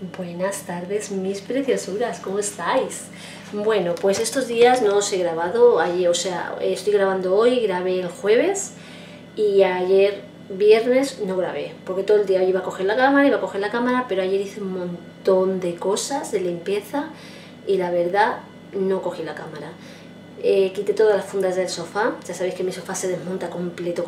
Buenas tardes, mis preciosuras, ¿cómo estáis? Bueno, pues estos días no os he grabado, ayer, o sea, estoy grabando hoy, grabé el jueves y ayer viernes no grabé, porque todo el día iba a coger la cámara, pero ayer hice un montón de cosas de limpieza y la verdad no cogí la cámara. Quité todas las fundas del sofá, ya sabéis que mi sofá se desmonta completo.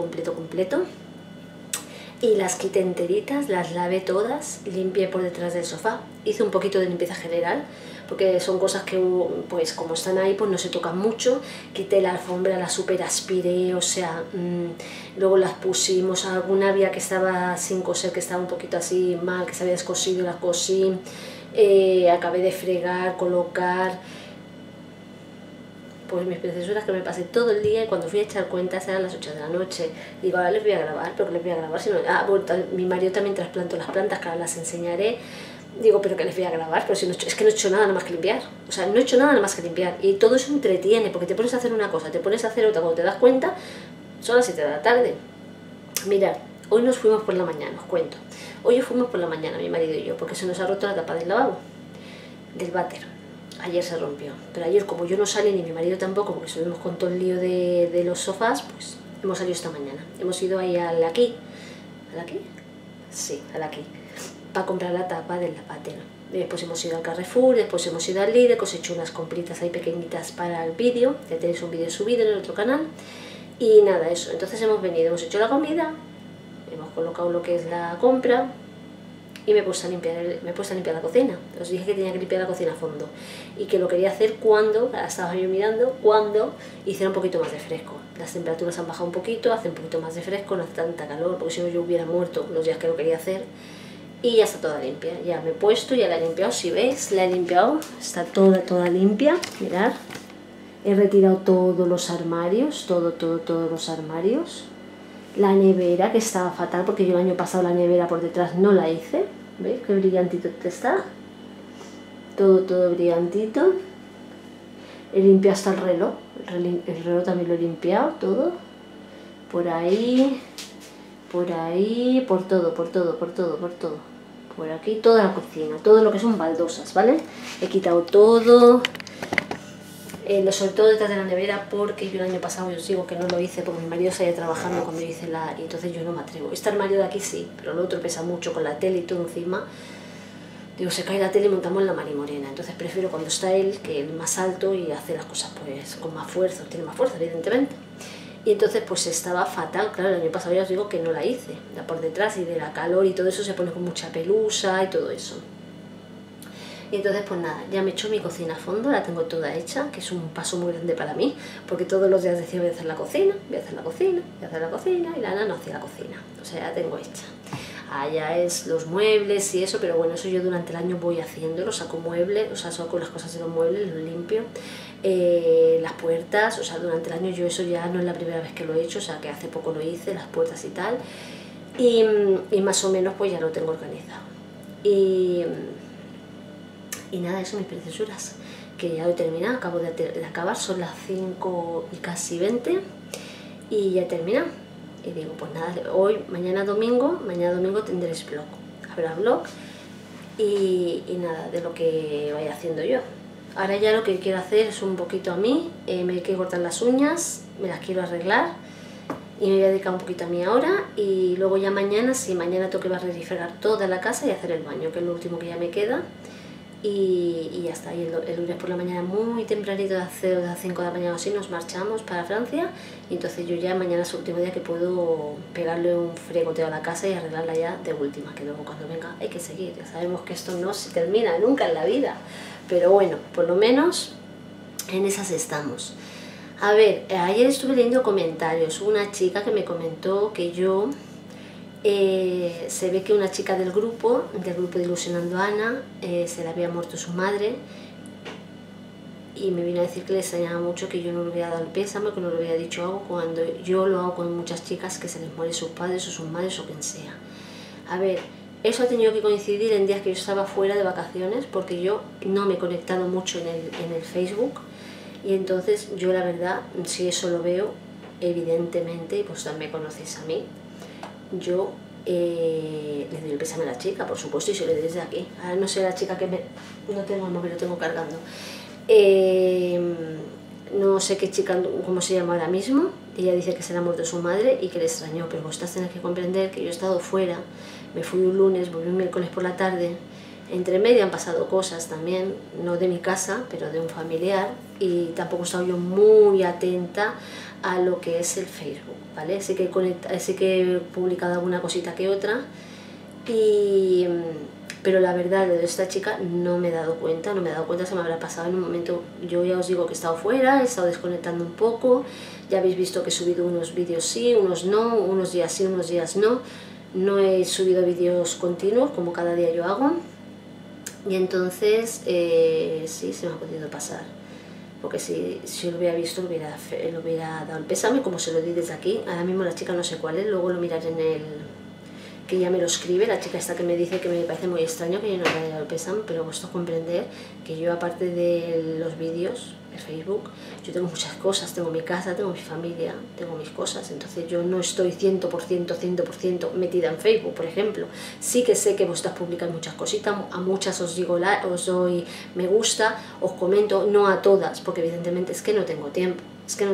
Y las quité enteritas, las lavé todas, limpié por detrás del sofá. Hice un poquito de limpieza general, porque son cosas que, pues como están ahí, pues no se tocan mucho. Quité la alfombra, la super aspiré, o sea, luego las pusimos. Alguna había que estaba sin coser, que estaba un poquito así mal, que se había descosido, la cosí. Acabé de fregar, colocar. Pues mis preciosuras, que me pasé todo el día y cuando fui a echar cuentas eran las 8 de la noche. Digo, ahora les voy a grabar, pero que les voy a grabar si no... bueno, mi marido también trasplantó las plantas, que ahora las enseñaré. Digo, pero que les voy a grabar, pero si no, es que no he hecho nada más que limpiar. O sea, no he hecho nada más que limpiar. Y todo eso entretiene, porque te pones a hacer una cosa, te pones a hacer otra, cuando te das cuenta, son las 7 de la tarde. Mirad, hoy nos fuimos por la mañana, os cuento. Hoy fuimos por la mañana, mi marido y yo, porque se nos ha roto la tapa del lavabo, del váter. Ayer se rompió, pero ayer como yo no salí ni mi marido tampoco, porque subimos con todo el lío de los sofás, pues hemos salido esta mañana. Hemos ido ahí al aquí, ¿al aquí? Sí, al aquí, para comprar la tapa del váter. Después hemos ido al Carrefour, después hemos ido al Lidl, que os he hecho unas compritas ahí pequeñitas para el vídeo, ya tenéis un vídeo subido en el otro canal. Y nada, eso, entonces hemos venido, hemos hecho la comida, hemos colocado lo que es la compra, y me he puesto a limpiar la cocina. Os dije que tenía que limpiar la cocina a fondo y que lo quería hacer cuando, estaba yo mirando, cuando hiciera un poquito más de fresco. Las temperaturas han bajado un poquito, hace un poquito más de fresco, no hace tanta calor, porque si no yo hubiera muerto los días que lo quería hacer. Y ya está toda limpia, ya me he puesto, ya la he limpiado, si veis, la he limpiado, está toda limpia, mirad. He retirado todos los armarios, todos los armarios. La nevera, que estaba fatal porque yo el año pasado la nevera por detrás no la hice. ¿Veis qué brillantito está? Todo brillantito. He limpiado hasta el reloj. El reloj también lo he limpiado todo. Por ahí, por todo. Por aquí, toda la cocina, todo lo que son baldosas, ¿vale? He quitado todo. Sobre todo detrás de la nevera, porque yo el año pasado, yo os digo que no lo hice porque mi marido seguía trabajando cuando yo hice y entonces yo no me atrevo. Este armario de aquí sí, pero el otro pesa mucho con la tele y todo encima. Digo, se cae la tele y montamos la marimorena, entonces prefiero cuando está él, que es más alto y hace las cosas pues con más fuerza, tiene más fuerza evidentemente. Y entonces pues estaba fatal, claro, el año pasado ya os digo que no la hice, la por detrás, y de la calor y todo eso se pone con mucha pelusa y todo eso. Y entonces pues nada, ya me he hecho mi cocina a fondo, la tengo toda hecha, que es un paso muy grande para mí, porque todos los días decía voy a hacer la cocina, y la Ana no hacía la cocina, o sea, ya tengo hecha. Allá es los muebles y eso, pero bueno, eso yo durante el año voy haciéndolo, saco muebles, o sea, saco las cosas de los muebles, los limpio, las puertas, o sea, durante el año yo eso ya no es la primera vez que lo he hecho, o sea, que hace poco lo hice, las puertas y tal, y más o menos pues ya lo tengo organizado. Y nada, eso mis preciosuras, que ya lo he terminado, acabo de acabar, son las 5 y casi 20 y ya he terminado. Y digo, pues nada, mañana domingo tendréis vlog, habrá vlog y nada, de lo que vaya haciendo yo. Ahora ya lo que quiero hacer es un poquito a mí, me hay que cortar las uñas, me las quiero arreglar y me voy a dedicar un poquito a mí ahora, y luego ya mañana, sí, mañana tengo que barrer y fregar toda la casa y hacer el baño, que es lo último que ya me queda. Y ya está, y el lunes por la mañana muy tempranito, de las 5 de la mañana o así, nos marchamos para Francia, y entonces yo ya mañana es el último día que puedo pegarle un fregoteo a la casa y arreglarla ya de última, que luego cuando venga hay que seguir, ya sabemos que esto no se termina nunca en la vida, pero bueno, por lo menos en esas estamos. A ver, ayer estuve leyendo comentarios, una chica que me comentó que yo... se ve que una chica del grupo de Ilusionando a Ana, se le había muerto su madre y me vino a decir que le extrañaba mucho que yo no le hubiera dado el pésame, que no le hubiera dicho algo, cuando yo lo hago con muchas chicas que se les mueren sus padres o sus madres o quien sea. A ver, eso ha tenido que coincidir en días que yo estaba fuera de vacaciones, porque yo no me he conectado mucho en el Facebook, y entonces yo la verdad, si eso lo veo, evidentemente, pues también me conocéis a mí, yo le doy el pésame a la chica, por supuesto, y se lo doy desde aquí. Ahora no sé la chica que me... No tengo el móvil, lo tengo cargando. No sé qué chica, cómo se llama ahora mismo. Ella dice que se le ha muerto su madre y que le extrañó, pero vosotras tenéis que comprender que yo he estado fuera, me fui un lunes, volví un miércoles por la tarde, entre medio han pasado cosas también, no de mi casa, pero de un familiar, y tampoco he estado yo muy atenta a lo que es el Facebook, ¿vale? Sí que he publicado alguna cosita que otra, pero la verdad de esta chica no me he dado cuenta, se me habrá pasado en un momento. Yo ya os digo que he estado fuera, he estado desconectando un poco, ya habéis visto que he subido unos vídeos sí, unos no, unos días sí, unos días no, no he subido vídeos continuos como cada día yo hago, y entonces sí, se me ha podido pasar, porque si lo hubiera visto, lo hubiera dado el pésame como se lo di desde aquí. Ahora mismo la chica no sé cuál es, luego lo miraré en el... que ya me lo escribe, la chica esta que me dice que me parece muy extraño que yo no le haya dado el pésame, pero vosotros comprender que yo, aparte de los vídeos, el Facebook, yo tengo muchas cosas, tengo mi casa, tengo mi familia, tengo mis cosas, entonces yo no estoy 100% metida en Facebook, por ejemplo. Sí que sé que vosotras publicáis muchas cositas, a muchas os doy me gusta, os comento, no a todas, porque evidentemente es que no tengo tiempo,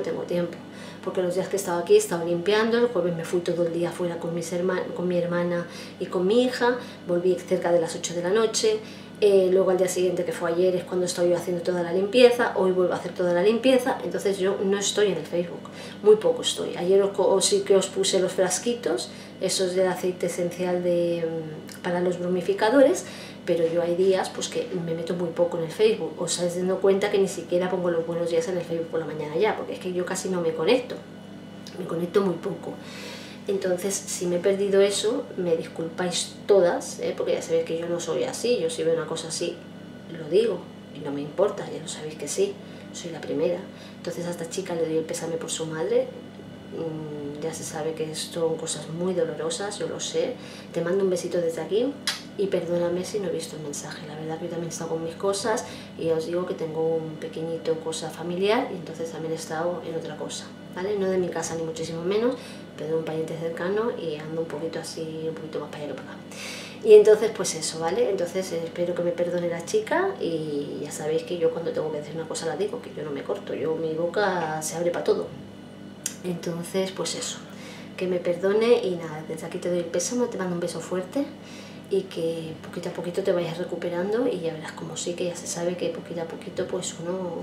porque los días que he estado aquí he estado limpiando, el jueves me fui todo el día fuera con mi hermana y con mi hija, volví cerca de las 8 de la noche, luego al día siguiente, que fue ayer, es cuando estoy yo haciendo toda la limpieza, hoy vuelvo a hacer toda la limpieza, entonces yo no estoy en el Facebook, muy poco estoy. Ayer sí que os puse los frasquitos, esos del aceite esencial para los bromificadores, pero yo hay días pues que me meto muy poco en el Facebook. Os estáis dando cuenta que ni siquiera pongo los buenos días en el Facebook por la mañana ya, porque es que yo casi no me conecto muy poco. Entonces, si me he perdido eso, me disculpáis todas, porque ya sabéis que yo no soy así. Yo si veo una cosa así, lo digo, y no me importa, ya lo sabéis que sí, soy la primera. Entonces a esta chica le doy el pésame por su madre. Ya se sabe que son cosas muy dolorosas, yo lo sé. Te mando un besito desde aquí y perdóname si no he visto el mensaje. La verdad que yo también he estado con mis cosas y ya os digo que tengo un pequeñito cosa familiar y entonces también he estado en otra cosa, ¿vale? No de mi casa ni muchísimo menos, pero de un pariente cercano y ando un poquito así, un poquito más para allá que para acá. Y entonces pues eso, ¿vale? Entonces espero que me perdone la chica y ya sabéis que yo cuando tengo que decir una cosa la digo, que yo no me corto, mi boca se abre para todo. Entonces pues eso, que me perdone y nada, desde aquí te doy el pésame, te mando un beso fuerte y que poquito a poquito te vayas recuperando y ya verás como sí, que ya se sabe que poquito a poquito pues uno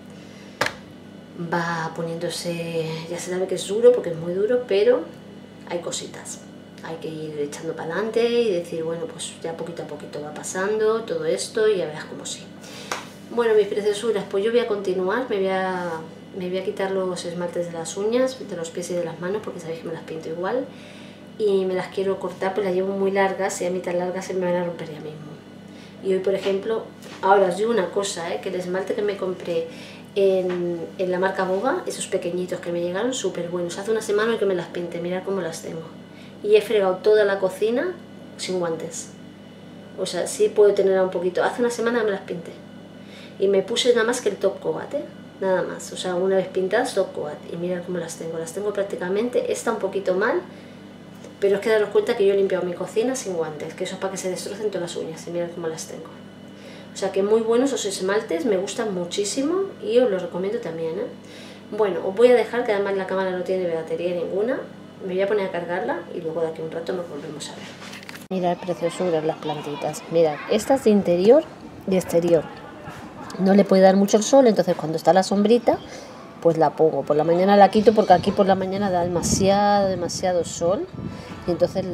va poniéndose, ya se sabe que es duro porque es muy duro, pero hay cositas, hay que ir echando para adelante y decir bueno pues ya poquito a poquito va pasando todo esto y ya verás como sí. Bueno, mis preciosuras, pues yo voy a continuar, me voy a quitar los esmaltes de las uñas, de los pies y de las manos, porque sabéis que me las pinto igual. Y me las quiero cortar, pues las llevo muy largas y a mí tan largas se me van a romper ya mismo. Y hoy, por ejemplo, ahora os digo una cosa, que el esmalte que me compré en la marca Boga, esos pequeñitos que me llegaron, súper buenos. Hace una semana que me las pinté, mirad cómo las tengo. Y he fregado toda la cocina sin guantes. O sea, sí puedo tener un poquito. Hace una semana me las pinté. Y me puse nada más que el top coat, nada más. O sea, una vez pintadas, top coat. Y mirad cómo las tengo prácticamente. Está un poquito mal, pero es que daros cuenta que yo he limpiado mi cocina sin guantes, que eso es para que se destrocen todas las uñas. Y mirad cómo las tengo. O sea que muy buenos esos esmaltes, me gustan muchísimo y os los recomiendo también, Bueno, os voy a dejar, que además la cámara no tiene batería ninguna. Me voy a poner a cargarla y luego de aquí a un rato nos volvemos a ver. Mirad preciosuras las plantitas. Mirad, estas de interior y exterior. No le puede dar mucho el sol, entonces cuando está la sombrita, pues la pongo. Por la mañana la quito porque aquí por la mañana da demasiado sol. Y entonces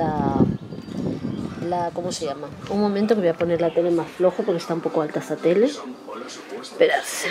¿cómo se llama? Un momento que voy a poner la tele más flojo porque está un poco alta esta tele. Esperarse.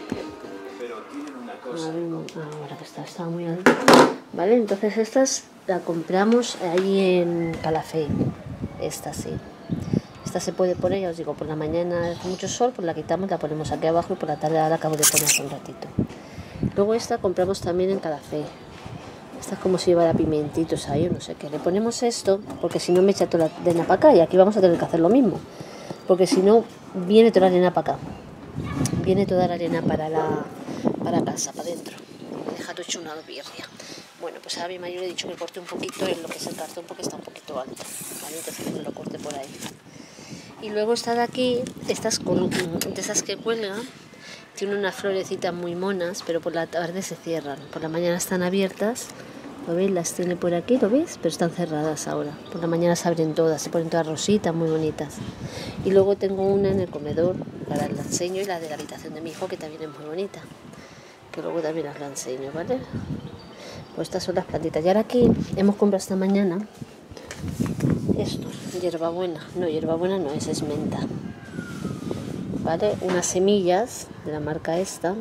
Ahora que está muy alta. Vale, entonces estas la compramos ahí en Calafell. Esta sí. Esta se puede poner, ya os digo, por la mañana es mucho sol, pues la quitamos, la ponemos aquí abajo y por la tarde la acabo de poner hace un ratito. Luego esta compramos también en Calafell. Esta es como si llevara pimentitos ahí, o no sé qué. Le ponemos esto, porque si no me echa toda la arena para acá, y aquí vamos a tener que hacer lo mismo. Porque si no, viene toda la arena para acá. Viene toda la arena para casa, para adentro. he dejado hecho una birria. Bueno, pues ahora mi marido le he dicho que corte un poquito en lo que es el cartón porque está un poquito alto, ¿vale? Entonces que lo corte por ahí. Y luego está de aquí, estas de esas que cuelgan, tiene unas florecitas muy monas, pero por la tarde se cierran. Por la mañana están abiertas, ¿lo veis? Las tiene por aquí, ¿lo veis? Pero están cerradas ahora. Por la mañana se abren todas, se ponen todas rositas, muy bonitas. Y luego tengo una en el comedor, que ahora la enseño, y la de la habitación de mi hijo, que también es muy bonita, que luego también las la enseño, ¿vale? Pues estas son las plantitas. Y ahora aquí hemos comprado esta mañana esto, hierbabuena. No, hierbabuena no, es menta, ¿vale? Unas semillas de la marca esta.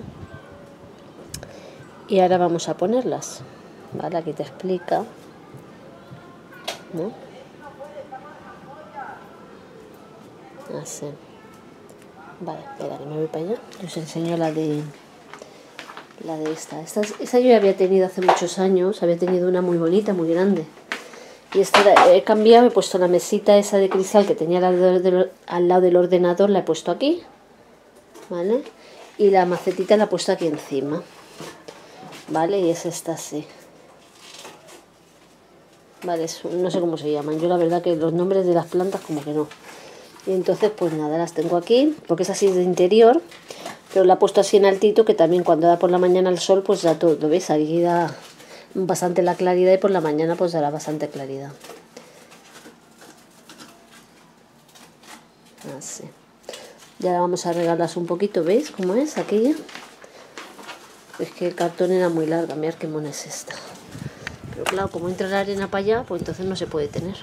Y ahora vamos a ponerlas, ¿vale? Aquí te explica, ¿no? Así. Vale, espera que me voy para allá. Os enseño la de esta. Esta yo ya había tenido hace muchos años. Había tenido una muy bonita, muy grande. Y esta he cambiado, he puesto la mesita esa de cristal que tenía al lado del ordenador, la he puesto aquí, ¿vale? Y la macetita la he puesto aquí encima, ¿vale? Y es esta así. Vale, no sé cómo se llaman. Yo la verdad que los nombres de las plantas como que no. Y entonces pues nada, las tengo aquí, porque es así de interior, pero la he puesto así en altito, que también cuando da por la mañana el sol pues da todo, ¿lo ves? Aquí da bastante la claridad y por la mañana pues dará bastante claridad. Así. Y ahora vamos a regarlas un poquito, ¿veis cómo es aquella? Es que el cartón era muy larga, mirad qué mona es esta. Pero claro, como entra la arena para allá, pues entonces no se puede tener.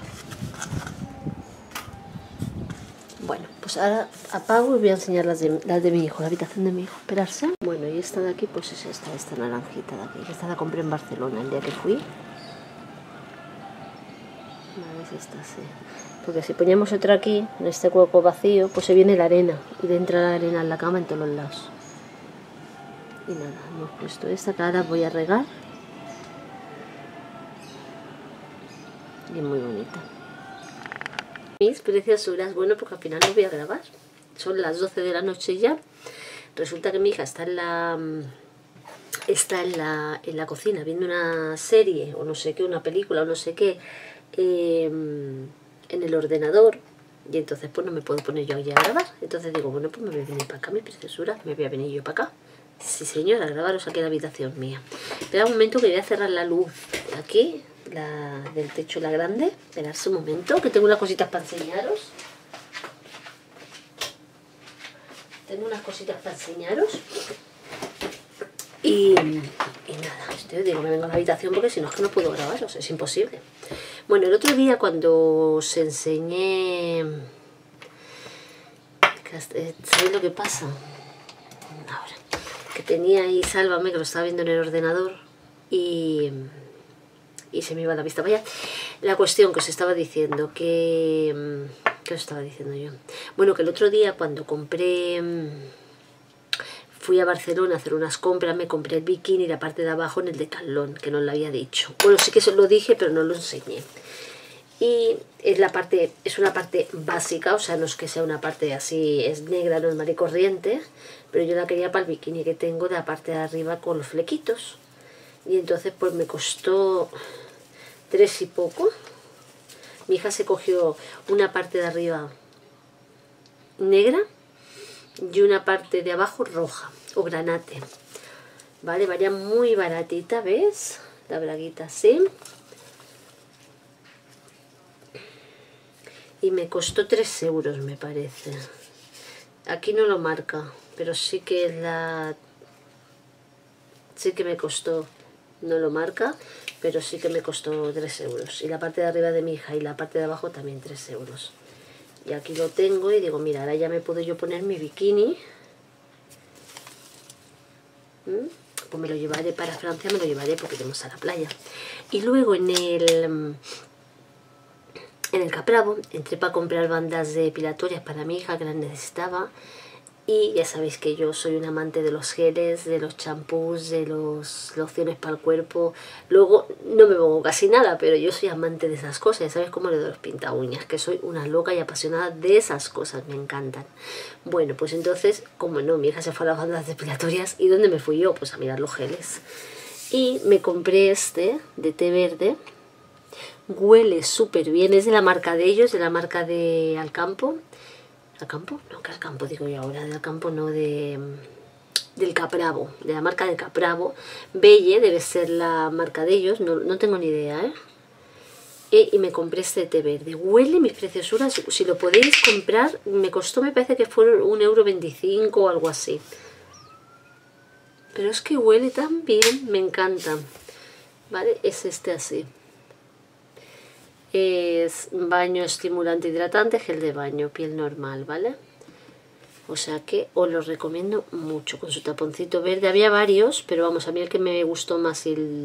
Bueno, pues ahora apago y voy a enseñar las de mi hijo, la habitación de mi hijo. Esperarse. Bueno, y esta de aquí, pues es esta naranjita de aquí. Esta la compré en Barcelona el día que fui. Vale, es esta, sí. Porque si poníamos otra aquí, en este hueco vacío, pues se viene la arena. Y le entra la arena en la cama en todos los lados. Y nada, hemos puesto esta, que ahora voy a regar. Y es muy bonita. Mis preciosuras, bueno, porque al final no voy a grabar. Son las 12 de la noche ya. Resulta que mi hija está en la cocina viendo una serie o no sé qué, una película o no sé qué, en el ordenador. Y entonces pues no me puedo poner yo allí a grabar. Entonces digo, bueno, pues me voy a venir para acá, mi preciosura. Me voy a venir yo para acá. Sí señora, a grabaros aquí en la habitación mía. Espera un momento que voy a cerrar la luz aquí, la del techo, la grande. Esperarse un momento, que tengo unas cositas para enseñaros. Tengo unas cositas para enseñaros. Y nada, digo, me vengo a la habitación porque si no es que no puedo grabaros, es imposible. Bueno, el otro día cuando os enseñé... ¿Sabéis lo que pasa? Ahora, que tenía ahí Sálvame, que lo estaba viendo en el ordenador y se me iba la vista para allá. La cuestión que os estaba diciendo, que... ¿Qué os estaba diciendo yo? Bueno, que el otro día cuando compré... Fui a Barcelona a hacer unas compras, me compré el bikini y la parte de abajo en el Decathlon, que no lo había dicho. Bueno, sí que eso lo dije, pero no lo enseñé. Y es una parte básica, o sea, no es que sea una parte así, es negra, normal y corriente, pero yo la quería para el bikini que tengo de la parte de arriba con los flequitos. Y entonces pues me costó 3 y poco. Mi hija se cogió una parte de arriba negra y una parte de abajo roja o granate, vale, vaya muy baratita, ¿ves? La braguita así, y me costó 3 euros me parece. Aquí no lo marca, pero sí que me costó, no lo marca, pero sí que me costó 3 euros. Y la parte de arriba de mi hija y la parte de abajo también 3 euros. Y aquí lo tengo y digo, mira, ahora ya me puedo yo poner mi bikini. Pues me lo llevaré para Francia, me lo llevaré porque iremos a la playa. Y luego en el Capravo entré para comprar bandas depilatorias para mi hija que las necesitaba. Y ya sabéis que yo soy un amante de los geles, de los champús, de las lociones para el cuerpo. Luego no me pongo casi nada, pero yo soy amante de esas cosas. Ya sabéis cómo le doy los pinta uñas, que soy una loca y apasionada de esas cosas, me encantan. Bueno, pues entonces, como no, mi hija se fue a las bandas depilatorias. ¿Y dónde me fui yo? Pues a mirar los geles. Y me compré este de té verde. Huele súper bien, es de la marca de ellos, de la marca de Alcampo. ¿Alcampo? No, que Alcampo digo yo ahora, de Alcampo no, del Capravo, de la marca de Capravo. Belle debe ser la marca de ellos, no tengo ni idea, ¿eh? Y me compré este té verde. Huele mis preciosuras, si lo podéis comprar, me costó, me parece que fueron 1,25 € o algo así. Pero es que huele tan bien, me encanta. ¿Vale? Es este así. Es baño estimulante hidratante, gel de baño, piel normal, ¿vale? O sea que os lo recomiendo mucho, con su taponcito verde. Había varios, pero vamos, a mí el que me gustó más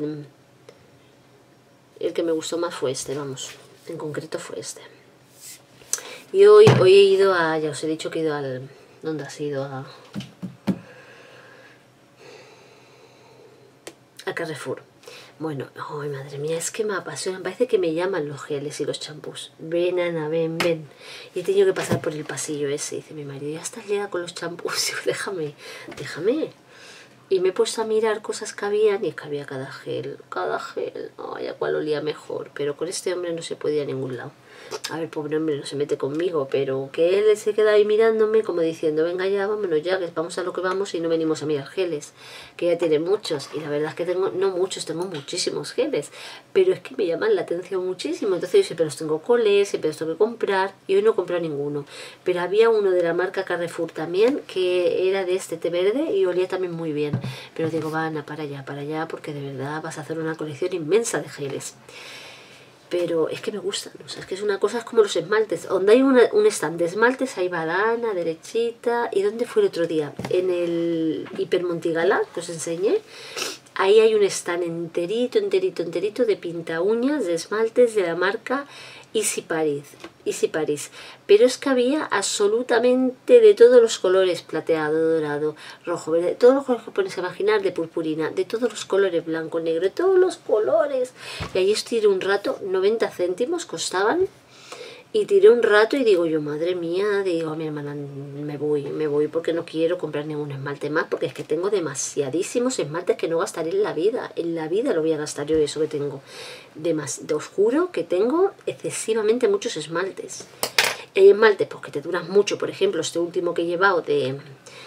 fue este, vamos, en concreto fue este. Y hoy he ido a, ya os he dicho que he ido al, ¿dónde has ido? A Carrefour. Bueno, ay madre mía, es que me apasiona, parece que me llaman los geles y los champús. Ven Ana, ven. Y he tenido que pasar por el pasillo ese, dice mi marido, ya estás liada con los champús. Digo, déjame. Y me he puesto a mirar cosas que habían y es que había cada gel, ay, a cuál olía mejor. Pero con este hombre no se podía a ningún lado. A ver, pobre hombre, no se mete conmigo, pero que él se queda ahí mirándome como diciendo, venga ya, vámonos ya, que vamos a lo que vamos y no venimos a mirar geles, que ya tiene muchos. Y la verdad es que tengo, no muchos, tengo muchísimos geles, pero es que me llaman la atención muchísimo. Entonces yo siempre los tengo que oler, siempre los tengo que comprar, y hoy no he comprado ninguno. Pero había uno de la marca Carrefour también, que era de este té verde y olía también muy bien. Pero digo, Ana, para allá, porque de verdad vas a hacer una colección inmensa de geles. Pero es que me gustan, o sea, es que es una cosa, es como los esmaltes. Donde hay un stand de esmaltes, ahí va Ana, derechita. ¿Y dónde fue el otro día? En el Hipermontigala, que os enseñé. Ahí hay un stand enterito de pinta uñas, de esmaltes de la marca Easy Paris. Pero es que había absolutamente de todos los colores, plateado, dorado, rojo, verde, todos los colores que pones a imaginar, de purpurina, de todos los colores, blanco, negro, de todos los colores. Y ahí estiré un rato, 90 céntimos costaban. Y tiré un rato y digo yo, madre mía, digo a mi hermana, me voy porque no quiero comprar ningún esmalte más, porque es que tengo demasiadísimos esmaltes que no gastaré en la vida lo voy a gastar yo eso que tengo. Os juro que tengo excesivamente muchos esmaltes. Hay esmaltes pues, que te duran mucho, por ejemplo, este último que he llevado de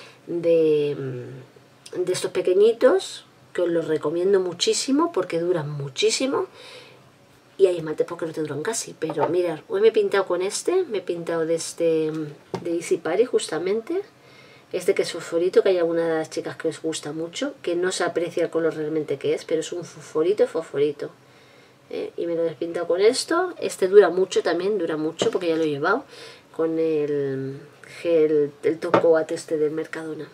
estos pequeñitos, que os los recomiendo muchísimo porque duran muchísimo. Y hay esmaltes porque no te duran casi, pero mirad, hoy me he pintado con este, me he pintado de Easy Paris justamente, este que es fosforito, que hay algunas de las chicas que os gusta mucho, que no se aprecia el color realmente que es, pero es un fosforito, y me lo he pintado con esto. Este dura mucho también, porque ya lo he llevado, con el gel, el Top Coat este del Mercadona.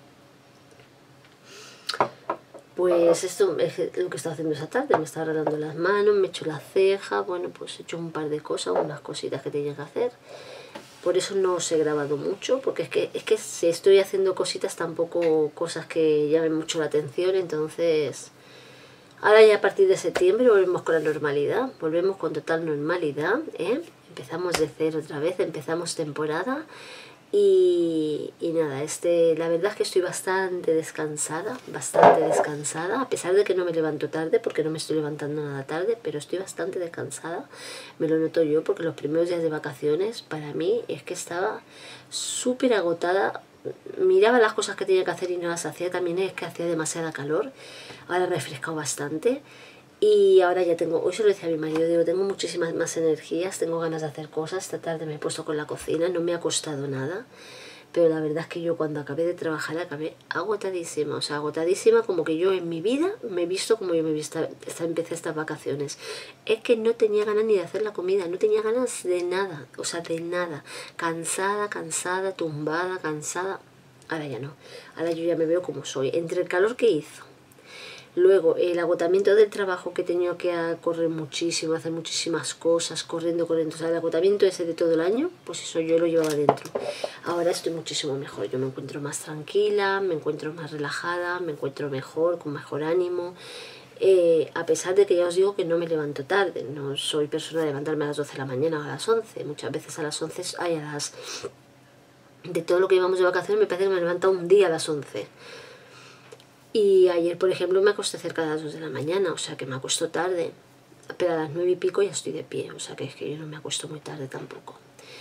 Pues esto es lo que he estado haciendo esa tarde, me estaba arreglando las manos, me he hecho la ceja, bueno, pues he hecho un par de cosas, unas cositas que tenía que hacer. Por eso no os he grabado mucho, porque es que si estoy haciendo cositas, tampoco cosas que llamen mucho la atención, entonces... Ahora ya a partir de septiembre volvemos con la normalidad, volvemos con total normalidad, empezamos de cero otra vez, empezamos temporada. Y nada, la verdad es que estoy bastante descansada, a pesar de que no me levanto tarde, porque no me estoy levantando nada tarde, pero estoy bastante descansada, me lo noto yo, porque los primeros días de vacaciones para mí es que estaba súper agotada, miraba las cosas que tenía que hacer y no las hacía, también es que hacía demasiada calor, ahora he refrescado bastante. Y ahora ya tengo, hoy se lo decía a mi marido, digo, tengo muchísimas más energías, tengo ganas de hacer cosas. Esta tarde me he puesto con la cocina, no me ha costado nada, pero la verdad es que yo cuando acabé de trabajar acabé agotadísima, o sea, agotadísima, como que yo en mi vida me he visto como yo me he visto, empecé estas vacaciones. Es que no tenía ganas ni de hacer la comida, no tenía ganas de nada, o sea, de nada. Cansada, tumbada, cansada. Ahora ya no, ahora yo ya me veo como soy, entre el calor que hizo. Luego, el agotamiento del trabajo, que he tenido que correr muchísimo, hacer muchísimas cosas, corriendo. O sea, el agotamiento ese de todo el año, pues eso yo lo llevaba dentro. Ahora estoy muchísimo mejor, yo me encuentro más tranquila, me encuentro más relajada, me encuentro mejor, con mejor ánimo. A pesar de que ya os digo que no me levanto tarde, no soy persona de levantarme a las 12 de la mañana o a las 11. Muchas veces a las 11, de todo lo que llevamos de vacaciones, me parece que me he levantado un día a las 11. Y ayer, por ejemplo, me acosté cerca de las 2 de la mañana, o sea que me acuesto tarde. Pero a las 9 y pico ya estoy de pie, o sea que es que yo no me acuesto muy tarde tampoco.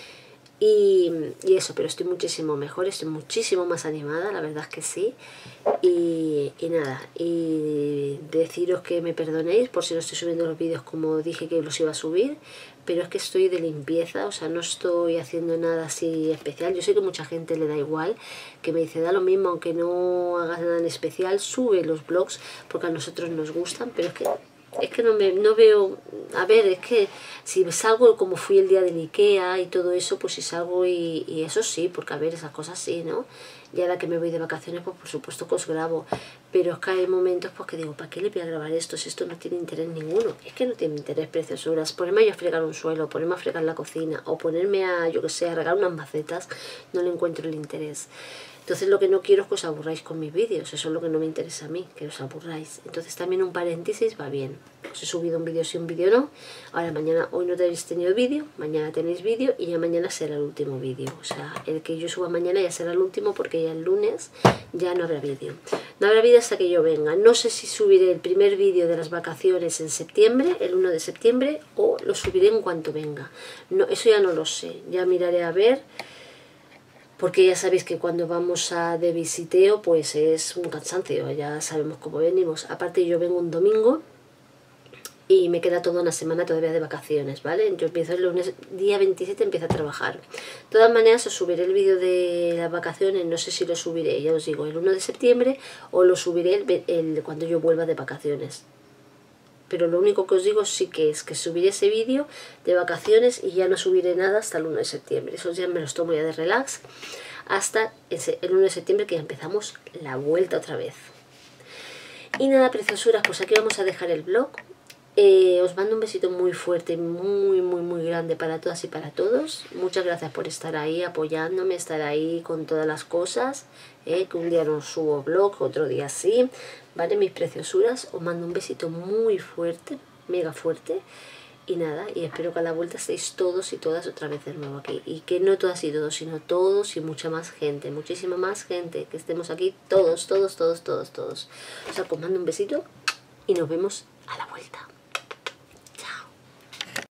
Y eso, pero estoy muchísimo mejor, estoy muchísimo más animada, la verdad es que sí. Y nada, y deciros que me perdonéis por si no estoy subiendo los vídeos como dije que los iba a subir, pero es que estoy de limpieza, o sea, no estoy haciendo nada así especial. Yo sé que mucha gente le da igual, que me dice, da lo mismo, aunque no hagas nada en especial, sube los vlogs, porque a nosotros nos gustan, pero es que no veo, a ver, es que si salgo como fui el día del Ikea y todo eso, pues si salgo y eso sí, porque a ver, esas cosas sí, ¿no? Y ahora que me voy de vacaciones, pues por supuesto que os grabo, pero es que hay momentos pues que digo, ¿para qué le voy a grabar esto si esto no tiene interés ninguno? Es que no tiene interés, preciosuras. Ponerme yo a fregar un suelo, ponerme a fregar la cocina o ponerme a, yo que sé, a regar unas macetas, no le encuentro el interés. Entonces lo que no quiero es que os aburráis con mis vídeos, eso es lo que no me interesa a mí, que os aburráis. Entonces también un paréntesis va bien. Os he subido un vídeo sí, un vídeo no. Ahora mañana, hoy no habéis tenido vídeo, mañana tenéis vídeo y ya mañana será el último vídeo. O sea, el que yo suba mañana ya será el último porque ya el lunes ya no habrá vídeo. No habrá vídeo hasta que yo venga. No sé si subiré el primer vídeo de las vacaciones en septiembre, el 1 de septiembre, o lo subiré en cuanto venga. No, eso ya no lo sé, ya miraré a ver. Porque ya sabéis que cuando vamos de visiteo pues es un cansancio, ya sabemos cómo venimos. Aparte yo vengo un domingo y me queda toda una semana todavía de vacaciones, ¿vale? Yo empiezo el lunes, día 27 empiezo a trabajar. De todas maneras os subiré el vídeo de las vacaciones, no sé si lo subiré, ya os digo, el 1 de septiembre o lo subiré cuando yo vuelva de vacaciones. Pero lo único que os digo sí que es que subiré ese vídeo de vacaciones y ya no subiré nada hasta el 1 de septiembre. Esos días me los tomo ya de relax hasta el 1 de septiembre que ya empezamos la vuelta otra vez. Y nada, preciosuras, pues aquí vamos a dejar el vlog. Os mando un besito muy fuerte, muy grande para todas y para todos. Muchas gracias por estar ahí apoyándome, estar ahí con todas las cosas. Que un día no subo vlog, otro día sí. Vale, mis preciosuras, os mando un besito muy fuerte, mega fuerte. Y nada, y espero que a la vuelta estéis todos y todas otra vez de nuevo aquí. Y que no todas y todos, sino todos y mucha más gente, muchísima más gente. Que estemos aquí todos. O sea, os mando un besito y nos vemos a la vuelta.